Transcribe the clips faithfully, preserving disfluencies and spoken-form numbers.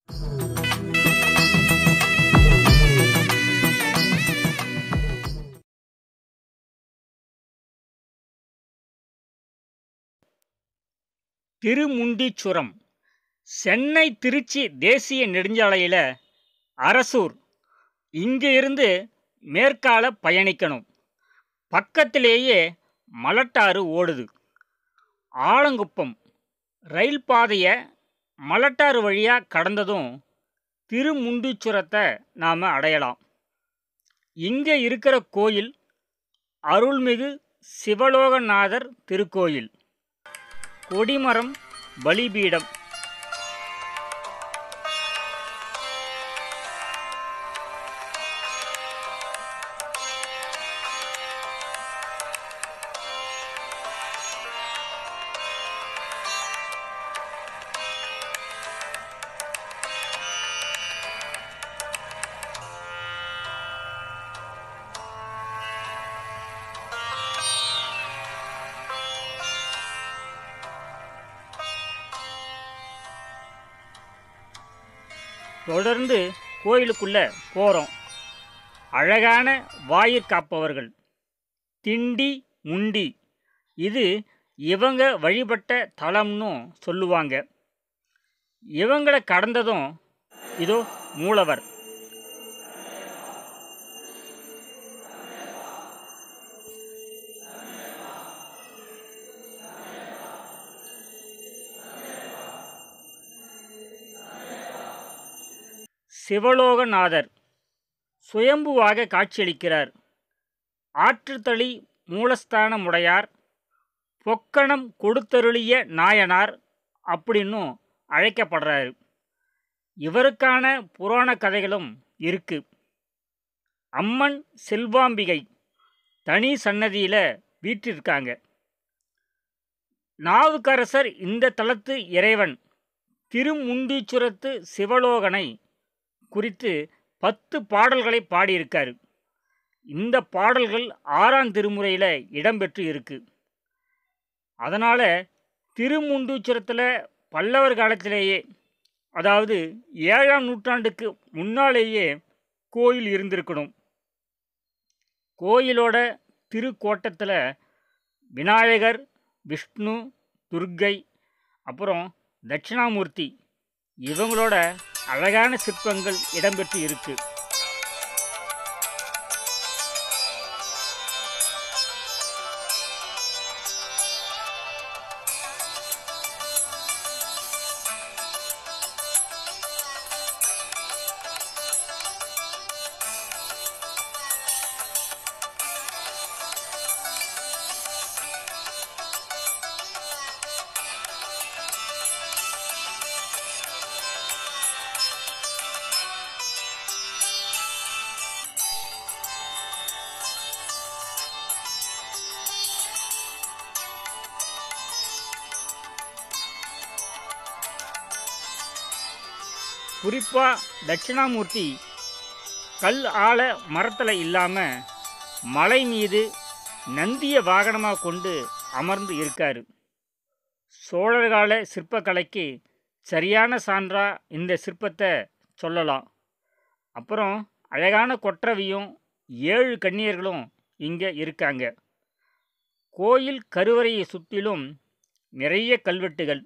திருமுண்டீச்சுரம் சென்னை திருச்சி தேசிய நெடுஞ்சாலையில் அரசூர் இங்கே இருந்து மேற்கால பயணிக்கணும். பக்கத்திலேயே மலட்டாறு ஓடுது. ஆலங்குப்பம் ரயில் பாதையை மலட்டாறு வழியாக கடந்ததும் திருமுண்டீச்சுரத்தை நாம் அடையலாம். இங்கே இருக்கிற கோயில் அருள்மிகு சிவலோகநாதர் திருக்கோயில். கொடிமரம் பலிபீடம். தொடர்ந்து கோயிலுக்குள்ளே போகிறோம். அழகான வாயிற்காப்பவர்கள் திண்டி முண்டி, இது இவங்க வழிபட்ட தலம்னு சொல்லுவாங்க. இவங்களை கடந்ததும் இதோ மூலவர். சிவலோகநாதர் சுயம்புவாக காட்சியளிக்கிறார். ஆற்றுத்தளி மூலஸ்தானமுடையார், பொக்கணம் கொடுத்தருளிய நாயனார் அப்படின்னு அழைக்கப்படுறாரு. இவருக்கான புராண கதைகளும் இருக்கு. அம்மன் செல்வாம்பிகை தனி சன்னதியில் வீற்றிருக்காங்க. நாவுக்கரசர் இந்த தலத்து இறைவன் திருமுண்டீச்சுரத்து சிவலோகனை குறித்து பத்து பாடல்களை பாடியிருக்காரு. இந்த பாடல்கள் ஆறாம் திருமுறையில் இடம்பெற்று இருக்கு. அதனால் திருமுண்டீச்சுரத்தில் பல்லவர் காலத்திலேயே, அதாவது ஏழாம் நூற்றாண்டுக்கு முன்னாலேயே கோயில் இருந்திருக்கணும். கோயிலோட திருக்கோட்டத்தில் விநாயகர், விஷ்ணு, துர்க்கை, அப்புறம் தட்சிணாமூர்த்தி இவங்களோட அழகான சிற்பங்கள் இடம்பெற்று இருக்கு. குறிப்பாக தட்சிணாமூர்த்தி கல் ஆழ மரத்தில் இல்லாமல் மலை மீது நந்திய வாகனமாக கொண்டு அமர்ந்து இருக்கார். சோழர்கால சிற்பக்கலைக்கு சரியான சான்றா இந்த சிற்பத்தை சொல்லலாம். அப்புறம் அழகான கொற்றவியும் ஏழு கன்னியர்களும் இங்கே இருக்காங்க. கோயில் கருவறையை சுற்றிலும் நிறைய கல்வெட்டுகள்.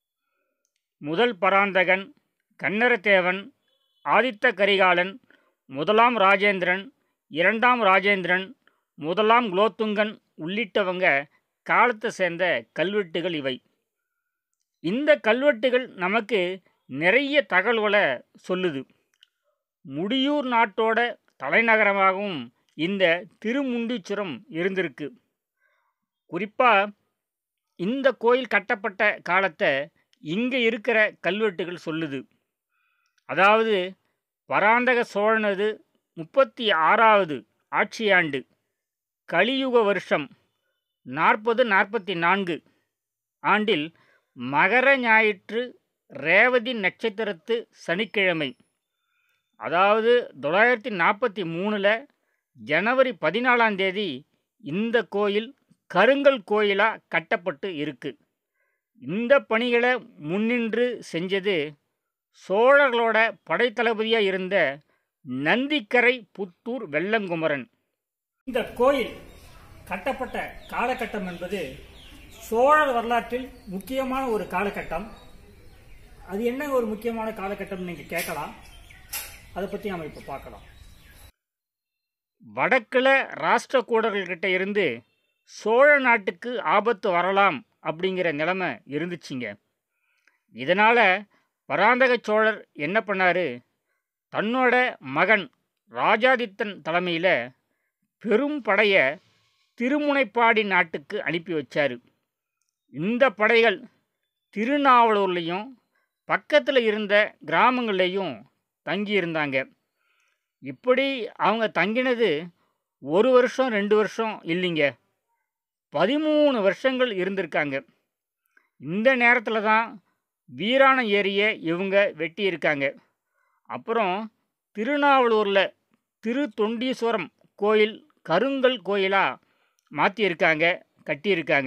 முதல் பராந்தகன், கன்னரதேவன், ஆதித்த கரிகாலன், முதலாம் ராஜேந்திரன், இரண்டாம் ராஜேந்திரன், முதலாம் குலோத்துங்கன் உள்ளிட்டவங்க காலத்தை சேர்ந்த கல்வெட்டுகள் இவை. இந்த கல்வெட்டுகள் நமக்கு நிறைய தகவல்களை சொல்லுது. முடியூர் நாட்டோட தலைநகரமாகவும் இந்த திருமுண்டீச்சுரம் இருந்திருக்கு. குறிப்பாக இந்த கோயில் கட்டப்பட்ட காலத்தை இங்கே இருக்கிற கல்வெட்டுகள் சொல்லுது. அதாவது பராந்தக சோழனது முப்பத்தி ஆறாவது ஆட்சியாண்டு கலியுக வருஷம் நாற்பது நாற்பத்தி நான்கு ஆண்டில் மகர ஞாயிற்று ரேவதி நட்சத்திரத்து சனிக்கிழமை, அதாவது தொள்ளாயிரத்தி நாற்பத்தி மூணில் ஜனவரி பதினாலாம் தேதி இந்த கோயில் கருங்கல் கோயிலாக கட்டப்பட்டு இருக்கு. இந்த பணிகளை முன்னின்று செஞ்சது சோழர்களோட படைத்தளபதியாக இருந்த நந்திக்கரை புத்தூர் வெள்ளங்குமரன். இந்த கோயில் கட்டப்பட்ட காலகட்டம் என்பது சோழர் வரலாற்றில் முக்கியமான ஒரு காலகட்டம். அது என்ன ஒரு முக்கியமான காலகட்டம் நீங்கள் கேட்கலாம். அதை பற்றி நாம் இப்போ பார்க்கலாம். வடக்கில் ராஷ்டிரகூடர்கள்கிட்ட இருந்து சோழ நாட்டுக்கு ஆபத்து வரலாம் அப்படிங்கிற நிலைமை இருந்துச்சுங்க. இதனால் பராந்தக சோழர் என்ன பண்ணார், தன்னோட மகன் ராஜாதித்தன் தலைமையில் பெரும் படையை திருமுனைப்பாடி நாட்டுக்கு அனுப்பி வச்சார். இந்த படைகள் திருநாவலூர்லேயும் பக்கத்தில் இருந்த கிராமங்கள்லேயும் தங்கியிருந்தாங்க. இப்படி அவங்க தங்கினது ஒரு வருஷம் ரெண்டு வருஷம் இல்லைங்க, பதிமூணு வருஷங்கள் இருந்திருக்காங்க. இந்த நேரத்தில் தான் வீராண ஏரியை இவங்க வெட்டியிருக்காங்க. அப்புறம் திருநாவலூரில் திரு தொண்டீஸ்வரம் கோயில் கருங்கல் கோயிலாக மாற்றியிருக்காங்க, கட்டியிருக்காங்க.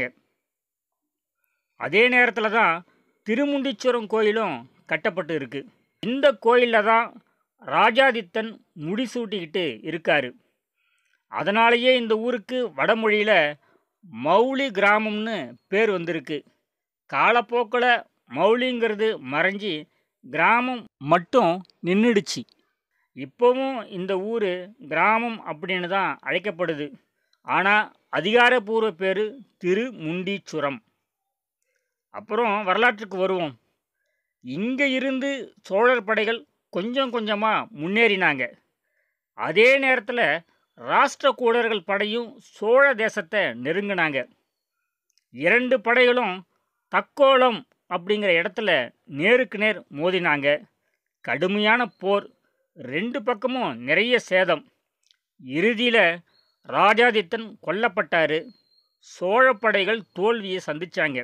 அதே நேரத்தில் தான் திருமுண்டீஸ்வரம் கோயிலும் கட்டப்பட்டு இருக்கு. இந்த கோயிலில் தான் ராஜாதித்தன் முடிசூட்டிக்கிட்டு இருக்கார். அதனாலேயே இந்த ஊருக்கு வடமொழியில் மௌலி கிராமம்னு பேர் வந்திருக்கு. காலப்போக்கில் மௌலிங்கிறது மறைஞ்சி கிராமம் மட்டும் நின்றுடுச்சு. இப்போவும் இந்த ஊர் கிராமம் அப்படின்னு தான் அழைக்கப்படுது. ஆனால் அதிகாரப்பூர்வ பேர் திருமுண்டீச்சுரம். அப்புறம் வரலாற்றுக்கு வருவோம். இங்கே இருந்து சோழர் படைகள் கொஞ்சம் கொஞ்சமாக முன்னேறினாங்க. அதே நேரத்தில் ராஷ்டிரகூடர்கள் படையும் சோழ தேசத்தை நெருங்கினாங்க. இரண்டு படைகளும் தக்கோலம் அப்படிங்கிற இடத்துல நேருக்கு நேர் மோதினாங்க. கடுமையான போர், ரெண்டு பக்கமும் நிறைய சேதம். இறுதியில் ராஜாதித்தன் கொல்லப்பட்டார். சோழ படைகள் தோல்வியை சந்தித்தாங்க.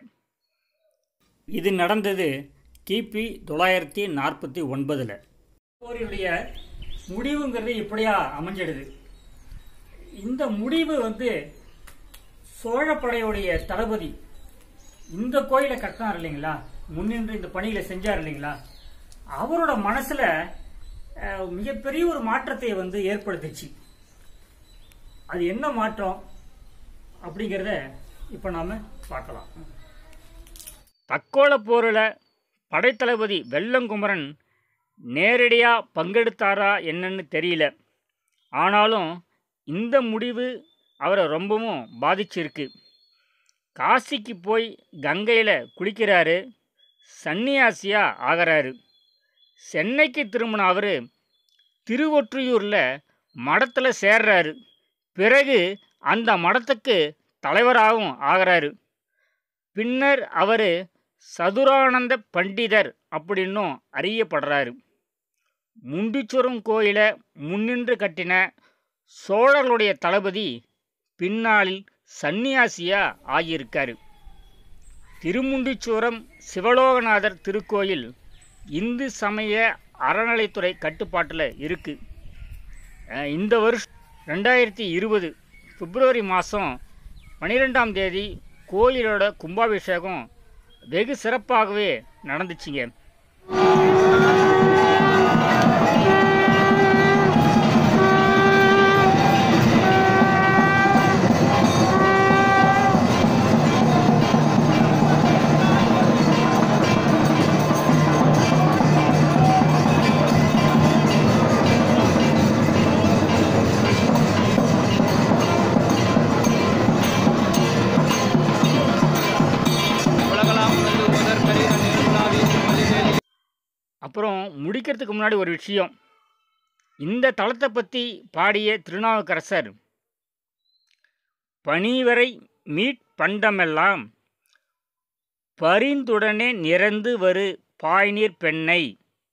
இது நடந்தது கிபி தொள்ளாயிரத்தி நாற்பத்தி ஒன்பதில். போரினுடைய முடிவுங்கிறது இப்படியா அமைஞ்சிடுது. இந்த முடிவு வந்து சோழப்படையுடைய தளபதி இந்த கோயிலை கட்டினார் இல்லைங்களா, முன்னின்று இந்த பணிகளை செஞ்சார் இல்லைங்களா, அவரோட மனசில் மிகப்பெரிய ஒரு மாற்றத்தை வந்து ஏற்படுத்துச்சு. அது என்ன மாற்றம் அப்படிங்கிறத இப்போ நாம் பார்க்கலாம். தக்கோல போரில் படைத்தளபதி வெள்ளங்குமரன் நேரடியாக பங்கெடுத்தாரா என்னன்னு தெரியல. ஆனாலும் இந்த முடிவு அவரை ரொம்பவும் பாதிச்சிருக்கு. காசிக்கு போய் கங்கையில் குளிக்கிறாரு, சன்னியாசியாக ஆகிறாரு. சென்னைக்கு திரும்பின அவர் திருவொற்றியூரில் மடத்தில் சேர்றாரு. பிறகு அந்த மடத்துக்கு தலைவராகவும் ஆகிறாரு. பின்னர் அவர் சதுரானந்த பண்டிதர் அப்படின்னும் அறியப்படுறாரு. முண்டீச்சுரம் கோயிலை முன்னின்று கட்டின சோழர்களுடைய தளபதி பின்னாளில் சன்னியாசியாக ஆகியிருக்காரு. திருமுண்டீச்சுரம் சிவலோகநாதர் திருக்கோயில் இந்து சமய அறநிலைத்துறை கட்டுப்பாட்டில் இருக்குது. இந்த வருஷம் ரெண்டாயிரத்தி இருபது பிப்ரவரி மாதம் பன்னிரெண்டாம் தேதி கோயிலோட கும்பாபிஷேகம் வெகு சிறப்பாகவே நடந்துச்சுங்க. அப்புறம் முடிக்கிறதுக்கு முன்னாடி ஒரு விஷயம். இந்த தலத்தை பற்றி பாடிய திருநாவுக்கரசர், பனிவரை மீட்பண்டமெல்லாம் பரிந்துடனே நிறைந்து வரு பாய்நீர் பெண்ணை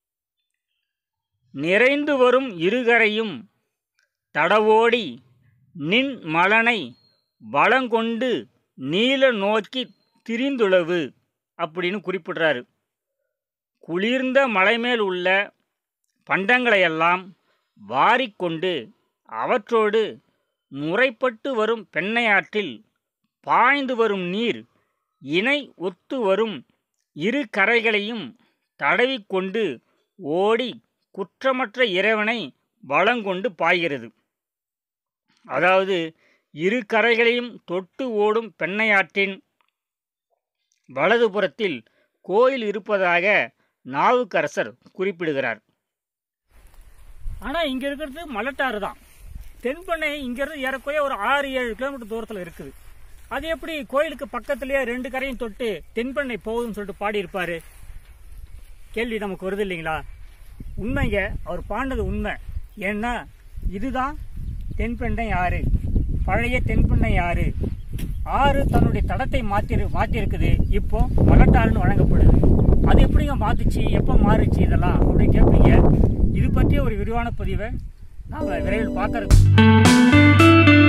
நிறைந்து வரும் இருகரையும் தடவோடி நின் மலனை வளங்கொண்டு நீல நோக்கி திரிந்துளவு அப்படின்னு குறிப்பிடுறாரு. குளிர்ந்த மலைமேல் உள்ள பண்டங்களையெல்லாம் வாரிக்கொண்டு அவற்றோடு முறைப்பட்டு வரும் பெண்ணையாற்றில் பாய்ந்து வரும் நீர் இணை ஒத்து வரும் இரு கரைகளையும் தடவிக்கொண்டு ஓடி குற்றமற்ற இறைவனை வலங்கொண்டு பாய்கிறது. அதாவது இரு கரைகளையும் தொட்டு ஓடும் பெண்ணையாற்றின் வலதுபுறத்தில் கோயில் இருப்பதாக நாவுக்கரசர் குறிப்பிடுகிறார். ஆனால் இங்கே இருக்கிறது மலட்டாறு தான். தென்பெண்ணை இங்கேருந்து ஏறக்குறைய ஒரு ஆறு ஏழு கிலோமீட்டர் தூரத்தில் இருக்குது. அது எப்படி கோயிலுக்கு பக்கத்துலேயே ரெண்டு கரையும் தொட்டு தென்பெண்ணை போகுதுன்னு சொல்லிட்டு பாடியிருப்பார்? கேள்வி நமக்கு வருது இல்லைங்களா? உண்மைங்க, அவர் பாடினது உண்மை. ஏன்னா இதுதான் தென்பெண்ணை ஆறு, பழைய தென்பெண்ணை ஆறு. ஆறு தன்னுடைய தடத்தை மாற்றி மாற்றிருக்குது. இப்போ மலட்டாறுன்னு வழங்கப்படுது. அது எப்படிங்க மாற்றுச்சு, எப்போ மாறுச்சு இதெல்லாம் அப்படின்னு கேட்பீங்க. இது பற்றிய ஒரு விரிவான பதிவை நாம் விரைவில் பார்க்கறது.